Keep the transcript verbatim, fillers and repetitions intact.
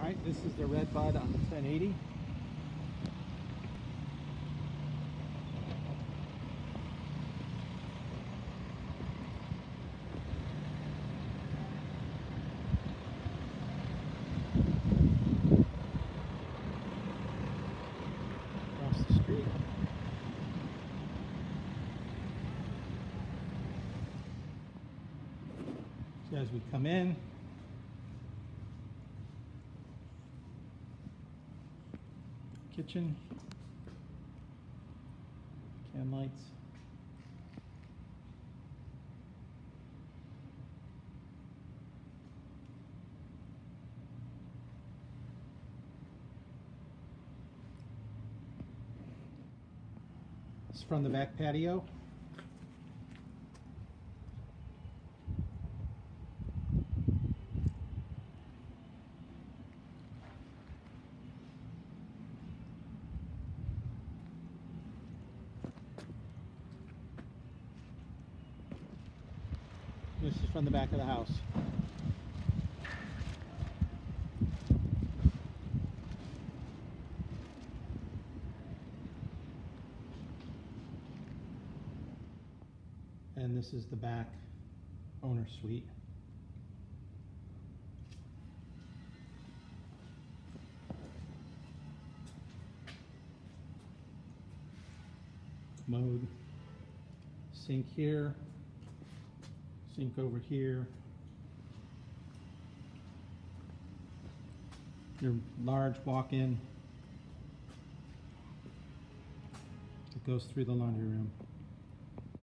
Alright, this is the Red Bud on the ten eighty. Across the street. So as we come in, kitchen, can lights, this is from the back patio. This is from the back of the house. And this is the back owner suite. Commode, sink here. Sink over here. Your large walk-in that goes through the laundry room.